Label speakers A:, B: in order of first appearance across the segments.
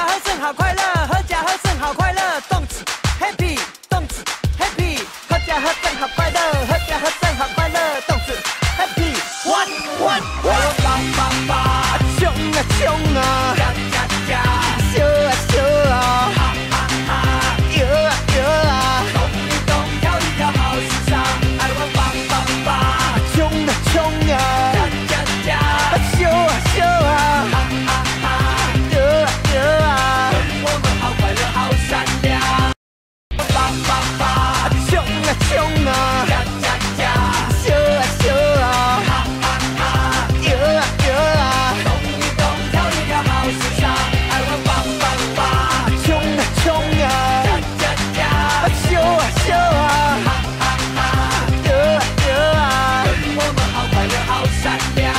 A: 家喝剩好快乐，合家喝剩好快乐，动词 happy， 动词 happy， 合家喝剩好快乐，合家喝剩好快乐，动词 happy。What？ 冲啊冲啊，笑啊笑啊，摇啊摇啊，动一动，跳一跳，好时尚，爱玩棒棒棒，冲啊冲啊，笑啊笑啊，摇啊摇啊，跟我们好快乐，好善良，棒棒棒，冲啊冲啊，笑啊笑啊，摇啊摇啊，动一动，跳一跳，好时尚，爱玩棒棒棒，冲啊冲啊，笑啊笑啊，摇啊摇啊，跟我们好快乐，好善良。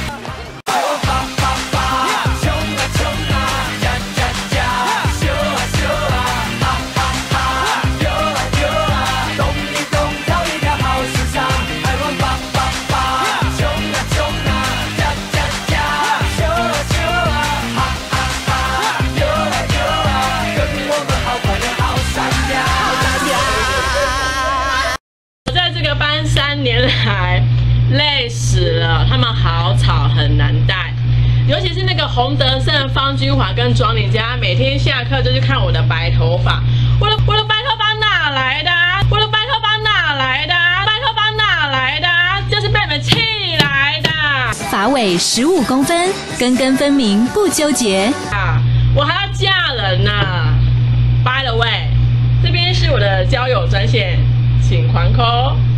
B: 我在这个班3年来累死了，他们好吵，很难带。尤其是那个洪德胜、方君华跟庄玲佳，每天下课就去看我的白头发。我的白头发哪来的？我的白头发哪来的？白头发哪来的？就是被你们气来的。
C: 发尾15公分，根根分明，不纠结。
B: 我还要嫁人呢。By the way， 这边是我的交友专线，请环扣。